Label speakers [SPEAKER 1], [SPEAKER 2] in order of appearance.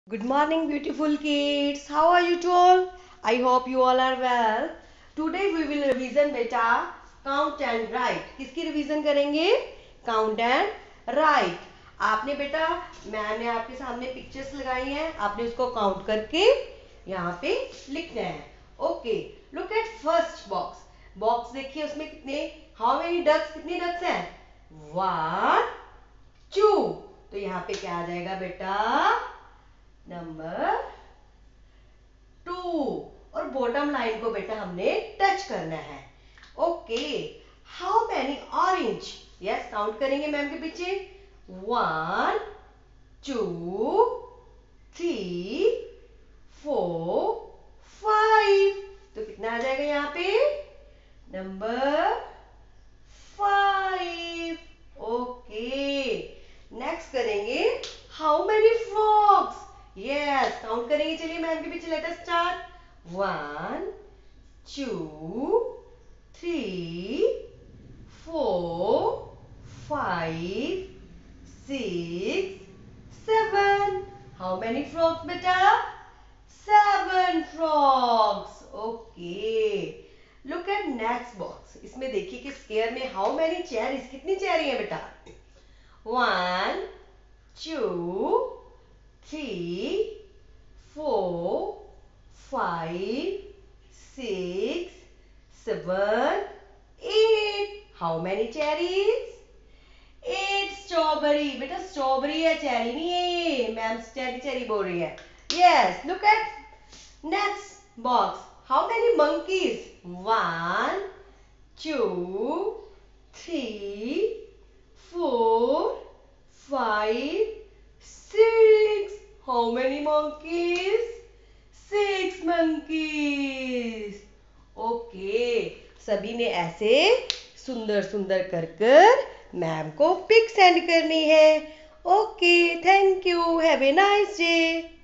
[SPEAKER 1] Good morning, beautiful kids. How are you all? I hope you all are well. Today we will revision beta count and write. किसकी revision करेंगे? Count and write. आपने बेटा मैंने आपके सामने pictures लगाई हैं, आपने उसको काउंट करके यहाँ पे लिखना है. Okay, look at first box. Box देखिए उसमें कितने, हाउ मेनी डक्स, कितने डक्स हैं? 1 2. तो यहाँ पे क्या आ जाएगा बेटा? नंबर 2. और बॉटम लाइन को बेटा हमने टच करना है. Okay, how many orange? Yes, count करेंगे मैम के पीछे. 1 2 3 4 5. तो कितना आ जाएगा यहाँ पे? नंबर 5. ओके, नेक्स्ट करेंगे how many frogs? Yes, count करेंगे. चलिए मैम के पीछे, let us start. 1 2 3 4 5 6 7. How many frogs बेटा? 7 frogs. Okay, look at next box. इसमें देखिए कि स्क्वायर में हाउ मैनी चेरीज, कितनी चेरी है बेटा? 1 2 3 4 5 6 7 8. How many cherries? 8 स्ट्रॉबेरी. बेटा स्ट्रॉबेरी है, चेरी नहीं है ये. मैम चेरी चेरी बोल रही है. Yes, look at next box. How many monkeys? 1 2 3 4 5 6. How many monkeys? 6 monkeys. Okay, सभी ने ऐसे सुंदर सुंदर कर कर मैम को पिक सेंड करनी है. Okay, thank you. Have a nice day.